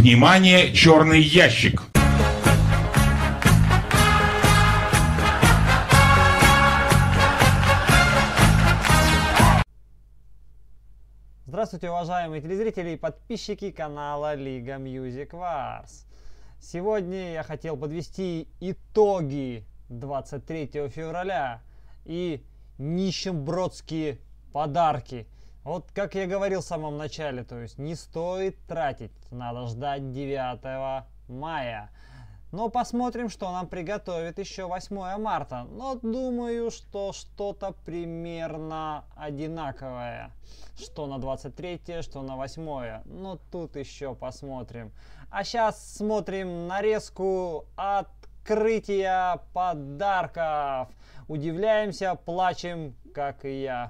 Внимание, черный ящик. Здравствуйте, уважаемые телезрители и подписчики канала Лига Music Wars. Сегодня я хотел подвести итоги 23 февраля и нищебродские подарки. Вот как я говорил в самом начале, то есть не стоит тратить, надо ждать 9 мая. Но посмотрим, что нам приготовит еще 8 марта. Но думаю, что что-то примерно одинаковое. Что на 23, что на 8. Но тут еще посмотрим. А сейчас смотрим нарезку открытия подарков. Удивляемся, плачем, как и я.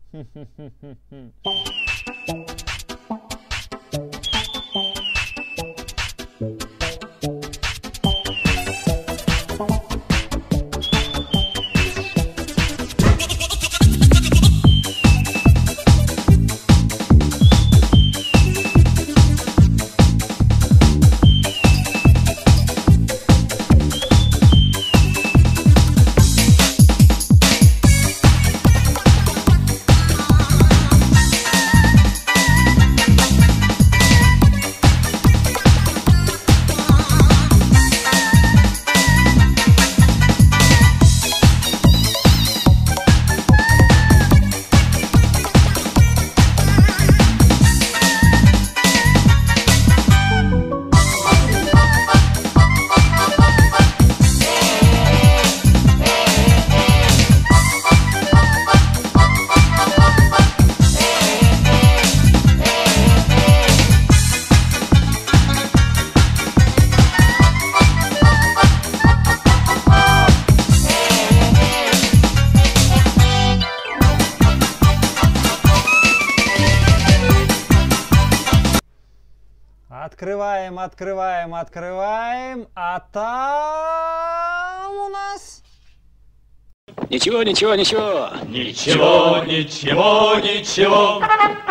Открываем, а там у нас... Ничего. Ничего.